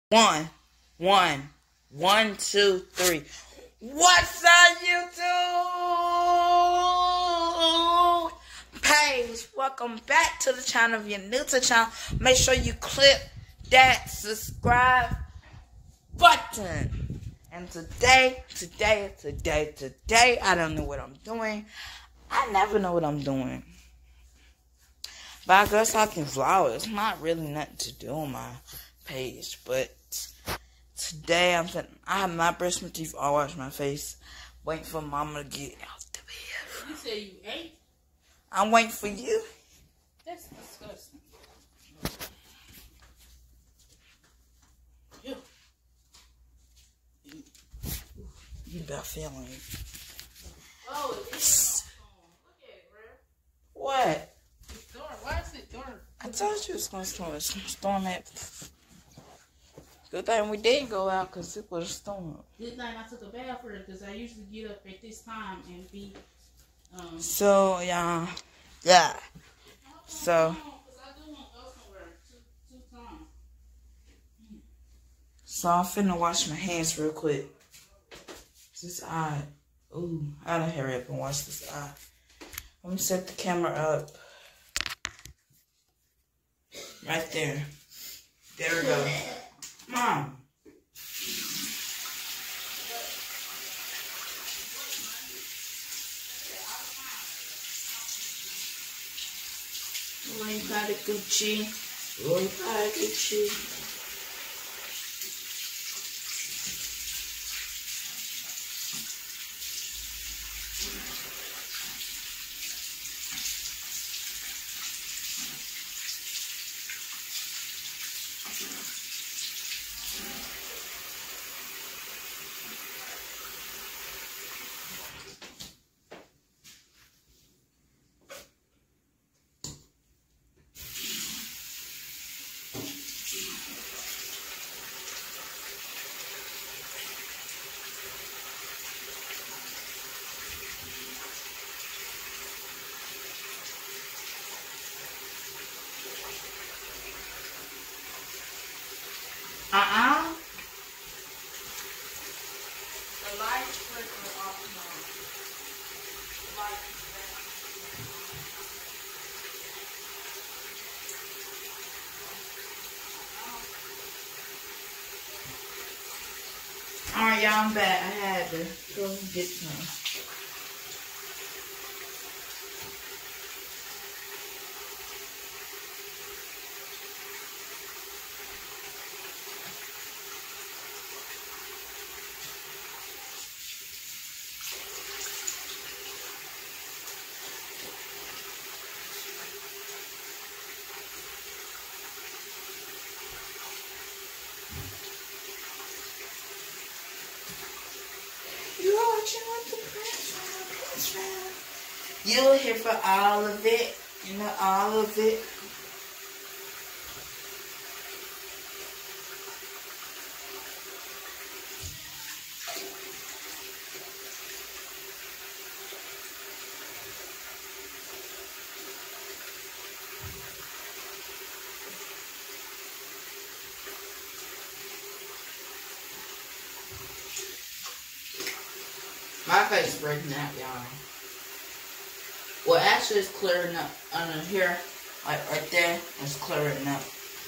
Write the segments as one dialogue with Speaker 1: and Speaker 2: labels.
Speaker 1: One, 2, 3. What's up, YouTube? Page, welcome back to the channel. If you're new to the channel, make sure you click that subscribe button. And today, I don't know what I'm doing. I never know what I'm doing. But I guess I can vlog. It's not really nothing to do on my page, but today I have not brushed my teeth or washed my face. Waiting for mama to get out the bed.
Speaker 2: You said you ate?
Speaker 1: I'm waiting for you.
Speaker 2: That's disgusting.
Speaker 1: You better feeling it.
Speaker 2: Oh, it is on. Look at it, bro.
Speaker 1: What?
Speaker 2: It's dark. Why is it dark?
Speaker 1: I told you it's gonna storm. It's gonna storm at. Good thing we didn't go out because it was a storm.
Speaker 2: Good thing I took a bath for it because I usually get up at this time and be.
Speaker 1: So yeah. So. So I'm finna wash my hands real quick. This eye. Ooh, I gotta hurry up and wash this eye. Let me set the camera up. Right there. There we go. Mom. Oi, para Gucci. Oi, para Gucci. The lights flicker off now. The lights Alright, y'all, I'm back. I had to go get some. You're here for all of it, all of it. My face is breaking out, y'all. Well, actually, it's clearing up under here, like right there. It's clearing up.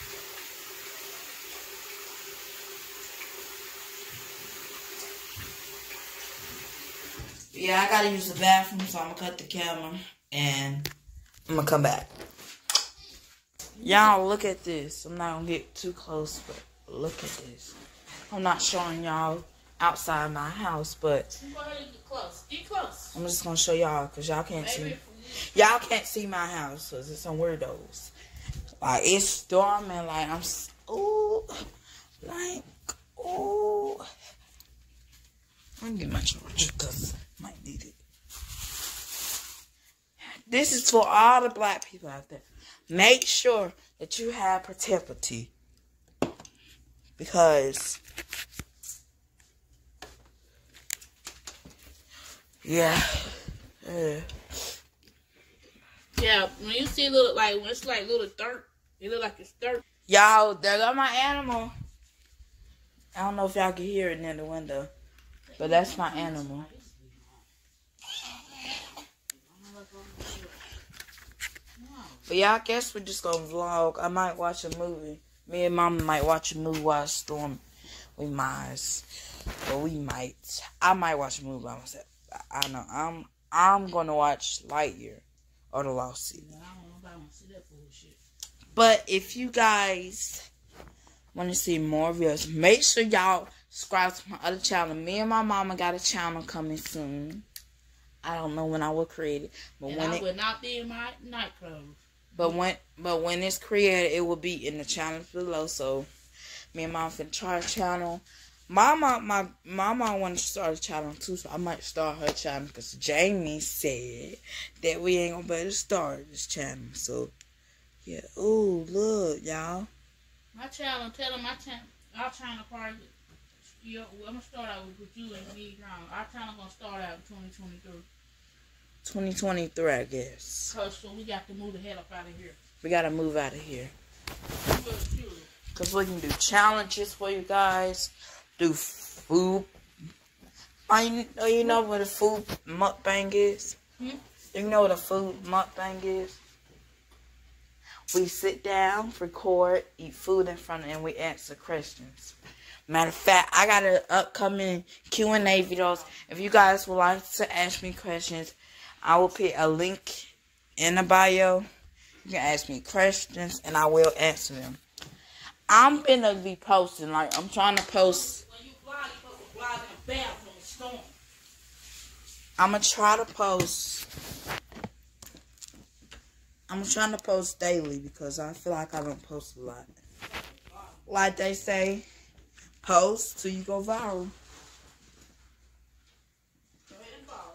Speaker 1: Yeah, I gotta use the bathroom, so I'm gonna cut the camera and I'm gonna come back. Y'all, look at this. I'm not gonna get too close, but look at this. I'm not showing y'all outside my house, but
Speaker 2: Go ahead and get close. Get close.
Speaker 1: I'm just gonna show y'all because y'all can't see. Y'all can't see my house because it's some weirdos. Like, it's storming. Like, I'm, ooh, like, ooh. Let me get my charger because I might need it. This is for all the black people out there. Make sure that you have protection because, yeah.
Speaker 2: Yeah, when you see little, like, when it's like little dirt, it look like it's dirt.
Speaker 1: Y'all, there go my animal. I don't know if y'all can hear it near the window, but that's my animal. But yeah, I guess we're just gonna vlog. I might watch a movie. Me and Mama might watch a movie while it's storming. We might. But we might. I might watch a movie by myself. I know. I'm gonna watch Lightyear or The Lost City.
Speaker 2: I don't know if I want to see that bullshit.
Speaker 1: But if you guys want to see more videos, make sure y'all subscribe to my other channel. Me and my mama got a channel coming soon. I don't know when I will create it, but
Speaker 2: And
Speaker 1: when
Speaker 2: I
Speaker 1: it
Speaker 2: will not be in my nightclothes.
Speaker 1: but when it's created, it will be in the channel below. So me and mom finna try a channel. My mama want to start a channel too, so I might start her channel because Jamie said that we ain't gonna be able to start this channel. So yeah. Ooh, look, y'all.
Speaker 2: My channel, tell them our channel part. I'm gonna start out with you and me, Brown. Our channel gonna start out in 2023.
Speaker 1: 2023, I guess.
Speaker 2: So we got to move the hell up out of here.
Speaker 1: We gotta move out of here. Because we can do challenges for you guys. Do food. You know what a food mukbang is? You know what a food mukbang is? We sit down, record, eat food in front of, and we answer questions. Matter of fact, I got an upcoming Q&A videos. If you guys would like to ask me questions, I will put a link in the bio. You can ask me questions, and I will answer them. I'm gonna be posting, like, I'm trying to post.
Speaker 2: When you fly, you supposed to fly in the bathroom storm.
Speaker 1: I'm gonna try to post. I'm trying to post daily because I feel like I don't post a lot. Like they say, post till you go viral.
Speaker 2: Go ahead and follow.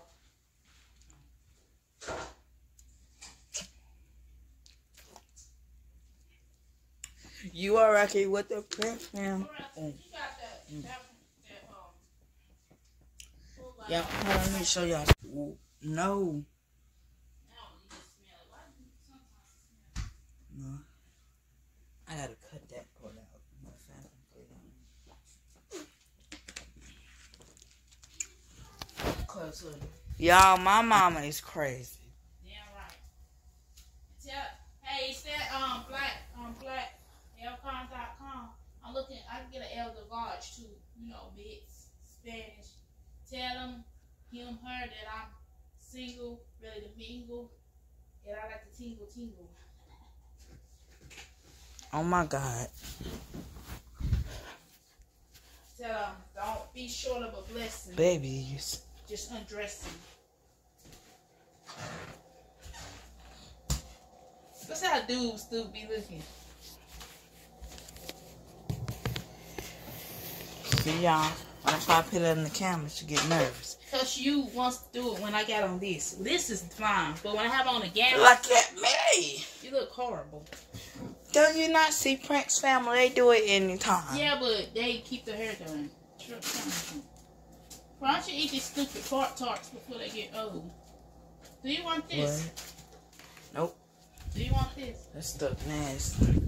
Speaker 1: You are okay with the press now.
Speaker 2: You got that
Speaker 1: Yeah, hold on, let me show y'all. No. No. I gotta cut that part out. Y'all, my mama is crazy.
Speaker 2: Damn right. Hey, it's that blackelcon.com. I'm looking. I can get an Elder Lodge too. You know, mix Spanish. Tell him, her that I'm single, ready to mingle, and I like to tingle.
Speaker 1: Oh my God.
Speaker 2: Tell him, don't be short of a blessing.
Speaker 1: Babies.
Speaker 2: Just undressing. That's how dudes do be looking.
Speaker 1: See y'all, when I try to put it in the camera, she get nervous.
Speaker 2: Cause you wants to do it when I got on this. This is fine, but when I have on a gown,
Speaker 1: Look at me.
Speaker 2: you look horrible.
Speaker 1: Don't you not see Prince family? They do it anytime.
Speaker 2: Yeah, but they keep their hair done. Why don't you eat these stupid tarts before they get old? Do you want this?
Speaker 1: What? Nope.
Speaker 2: Do you want this?
Speaker 1: That stuff nasty.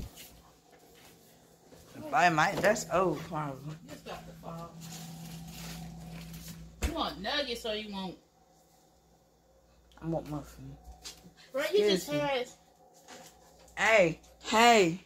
Speaker 1: That's old, probably.
Speaker 2: It's got to fall. You want nuggets or you want?
Speaker 1: I want muffin.
Speaker 2: Bro, you just had.
Speaker 1: Hey.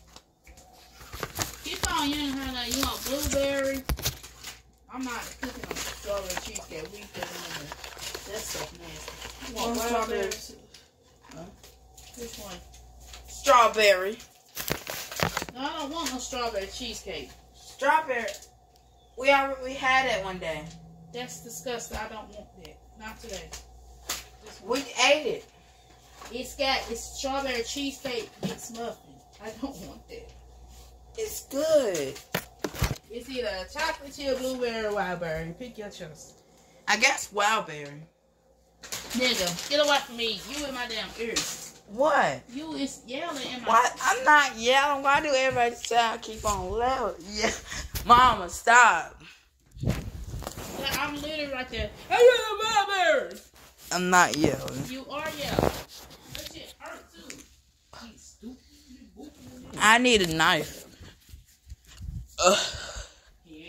Speaker 2: Keep on, you ain't heard that. You want blueberry? I'm not cooking on strawberry cheesecake. We put on that's so nasty. You want strawberries? Huh? Which one?
Speaker 1: Strawberry.
Speaker 2: No, I don't want no strawberry cheesecake.
Speaker 1: Strawberry. We had it one day.
Speaker 2: That's disgusting. I don't want that. Not today.
Speaker 1: We ate it.
Speaker 2: It's strawberry cheesecake mixed muffin. I don't want that.
Speaker 1: It's good.
Speaker 2: It's either chocolate chip, blueberry, or wild berry. Pick your choice.
Speaker 1: I guess wild berry.
Speaker 2: Nigga, get away from me. You in my damn ears.
Speaker 1: What?
Speaker 2: You is yelling in my
Speaker 1: Why? I'm not yelling. Why do everybody say I keep on loud? Yeah. Mama, stop.
Speaker 2: I'm literally right there. Hey, you wild berry.
Speaker 1: I'm not yelling.
Speaker 2: You are yelling. That shit hurt too. You stupid.
Speaker 1: I need a knife. Ugh.
Speaker 2: Yeah.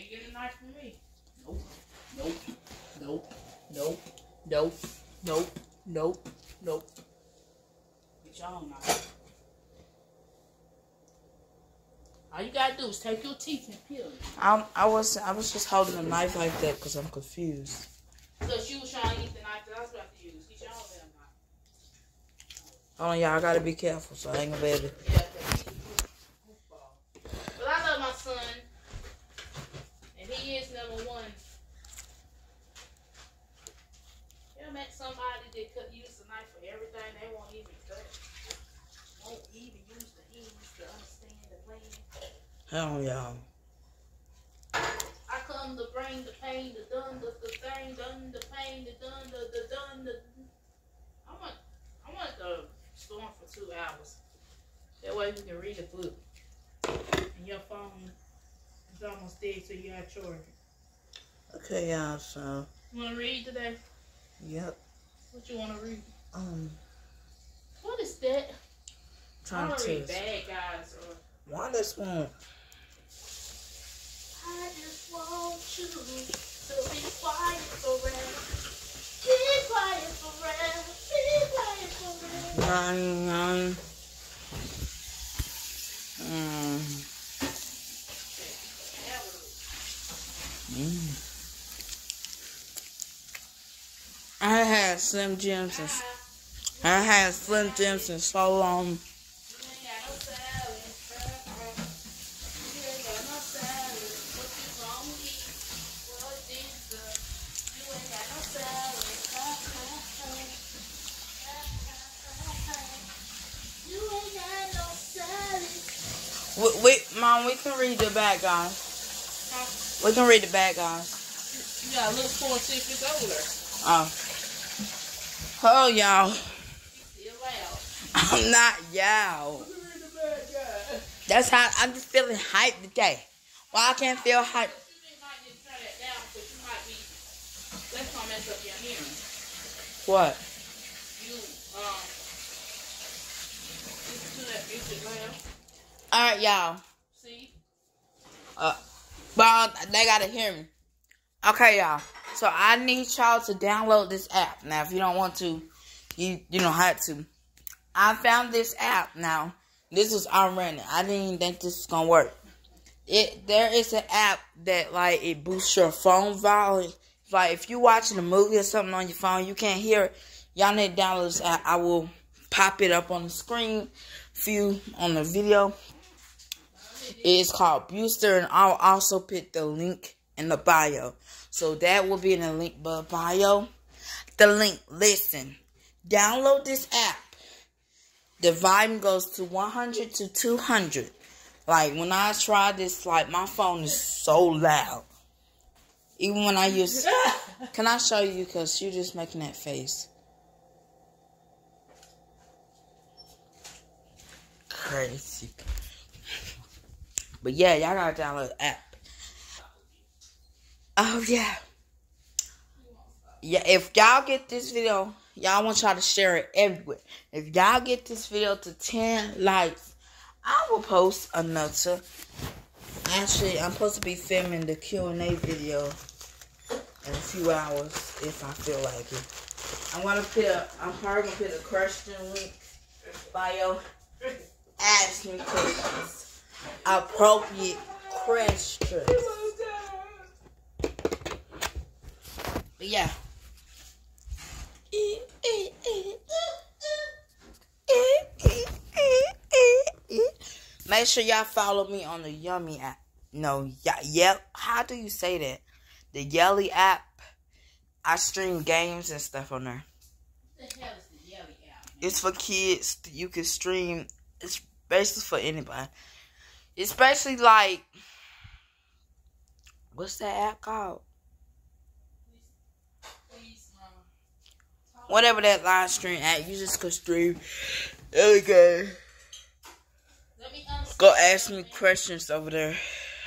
Speaker 2: knife for me. Nope. Nope. Nope. Nope. Nope. Nope. Nope. Nope. Get your own knife. All you gotta do is take your teeth and peel it.
Speaker 1: I was just holding a knife like that because I'm confused.
Speaker 2: Because you was trying to eat the knife that I was about to use. Get your own damn knife.
Speaker 1: Hold on, y'all. I gotta be careful so I ain't gonna be able to.
Speaker 2: Yeah, but I love my son. And he is number one. You ever met somebody that could use a knife for everything? They won't even cut. Won't even use the hands to understand the plan.
Speaker 1: Hell, y'all.
Speaker 2: I come to bring the pain, the done, the thing, done, the pain, the done, the done, the. I want the storm for 2 hours. That way you can read a book. And your phone is almost dead, so you gotta charge it.
Speaker 1: Okay, y'all. So.
Speaker 2: You wanna read today?
Speaker 1: Yep.
Speaker 2: What you wanna read? What is that?
Speaker 1: Trying
Speaker 2: I wanna
Speaker 1: to
Speaker 2: read Bad Guys or.
Speaker 1: Why this one?
Speaker 2: I just want you to be quiet forever. Be quiet forever. Be quiet forever.
Speaker 1: I had Slim Jims and I had Slim Jims in so long. Wait, Mom, we can read the Bad Guys. We can read the Bad Guys.
Speaker 2: You gotta look for it, see if it's older.
Speaker 1: Oh. Oh, y'all.
Speaker 2: Still loud.
Speaker 1: I'm not y'all.
Speaker 2: Look at the Bad Guy.
Speaker 1: That's how I'm just feeling hyped today. Why I can't feel hyped?
Speaker 2: You might need to turn that down because you might be. That's gonna mess up your hearing.
Speaker 1: What?
Speaker 2: You listen to that music loud.
Speaker 1: Alright, y'all.
Speaker 2: See?
Speaker 1: But they gotta hear me. Okay, y'all. So I need y'all to download this app. Now, if you don't want to, you don't have to. I found this app now. This was already. I didn't even think this was gonna work. There is an app that like it boosts your phone volume. Like if you watching a movie or something on your phone, you can't hear it. Y'all need to download this app. I will pop it up on the screen for you on the video. It's called Booster, and I'll also put the link in the bio. So that will be in the link bio. The link, listen, download this app. The volume goes to 100 to 200. Like when I try this, like my phone is so loud. Even when I use, can I show you? Because you're just making that face. Crazy. But yeah, y'all gotta download the app. Oh yeah. Yeah, if y'all get this video, y'all want y'all to share it everywhere. If y'all get this video to 10 likes, I will post another. Actually, I'm supposed to be filming the Q&A video in a few hours if I feel like it. I'm probably gonna put a question link bio. Ask me questions. Appropriate questions. But yeah. Make sure y'all follow me on the Yummy app. No, how do you say that? The Yelly app. I stream games and stuff on there.
Speaker 2: What the hell is the Yelly app?
Speaker 1: It's for kids. You can stream. It's basically for anybody. It's basically like, what's that app called? Whatever that live stream app, you just can stream. There we go. Go ask me questions over there.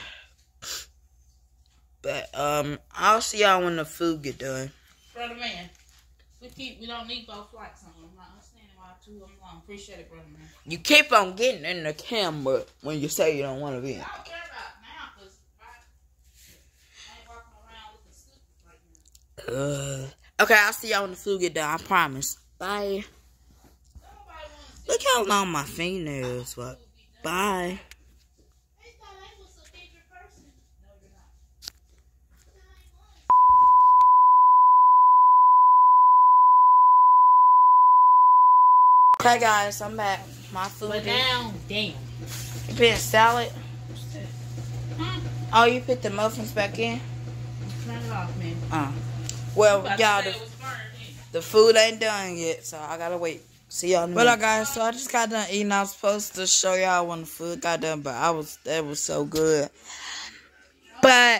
Speaker 1: But I'll see y'all when the food get done.
Speaker 2: Brother man, we don't need both flights on. I'm not understanding why 2 of them long. Appreciate it, brother man.
Speaker 1: You keep on getting in the camera when you say you don't want to be in.
Speaker 2: I don't care about now, cause I
Speaker 1: Okay, I'll see y'all when the food get done. I promise. Bye. Look how long my fingernails. What? Bye. Okay, guys, I'm back. My food.
Speaker 2: But now, damn.
Speaker 1: You put salad. Oh, you put the muffins back in?
Speaker 2: Turn it off, man.
Speaker 1: Well, y'all, the food ain't done yet, so I gotta wait. See y'all in a minute. Well, guys, so I just got done eating. I was supposed to show y'all when the food got done, but that was so good. But,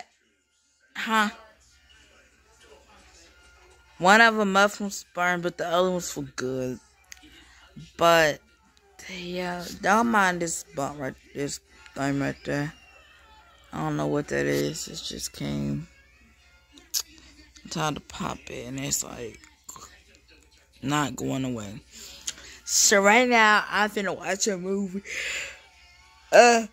Speaker 1: one of the muffins burned, but the other ones were good. But, yeah, don't mind this bump this thing right there. I don't know what that is. It just came. I'm trying to pop it, and it's like not going away. So right now, I'm finna watch a movie. I'm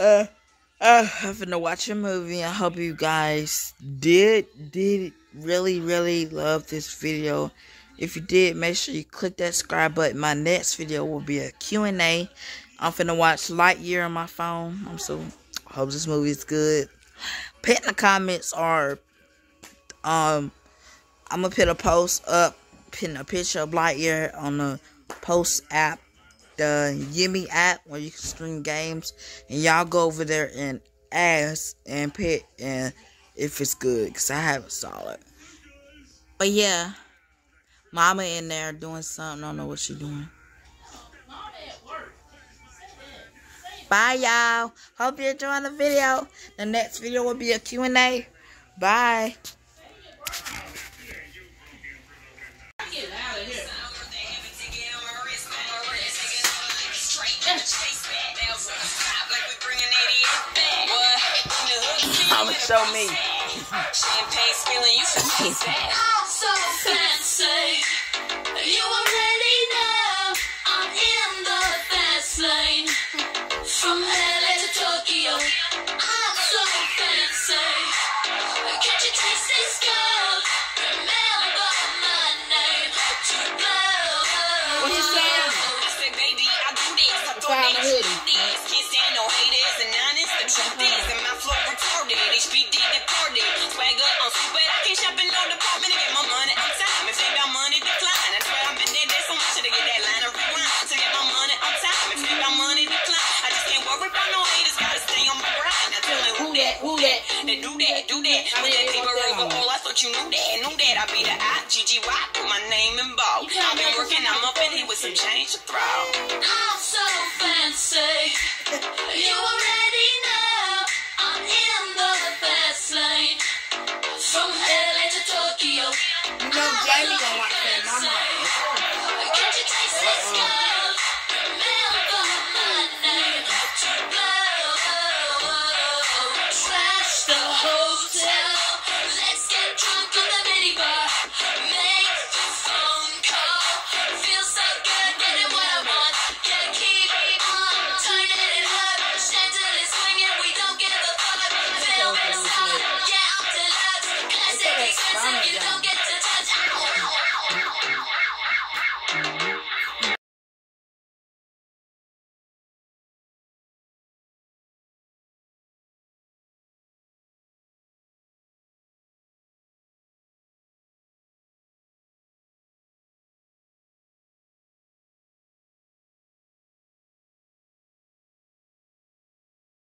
Speaker 1: finna watch a movie. I hope you guys did really love this video. If you did, make sure you click that subscribe button. My next video will be a Q&A. I'm finna watch Lightyear on my phone. Hope this movie is good. Put in the comments or I'm gonna put a post up, putting a picture of Lightyear on the post app, the Yimmy app where you can stream games, and y'all go over there and ask and pick and if it's good, cause I haven't saw it. But yeah, Mama in there doing something. I don't know what she doing. Bye, y'all. Hope you enjoying the video. The next video will be a Q&A. Bye. I'ma show me.
Speaker 3: Champagne spilling, you so fancy. You already know I'm in the fast lane. From LA to Tokyo, I'm so fancy. Can't you taste this gold? Remember my name.
Speaker 2: What you saying?
Speaker 3: I said, baby, I do this. I thought they do this. Can't stand no haters and honest. The truth is, and my flow retarded. HBD deported. Swagger on super. I can't shop in no department to get my money on time. If they got money, decline. That's why I've been there so much to get that line of rewind. To get my money on time. If they got money, decline. I just can't worry about no haters. Gotta stay on my grind. Now tell me who that. They do that. With that paper over all. I thought you knew that. I be the I-G-G-Y. Put my name in bold. I've been working. I'm up in here with some change to throw. I'm so fancy. You already know I'm in the fast lane. From LA to Tokyo.
Speaker 2: You know Jamie gonna watch that.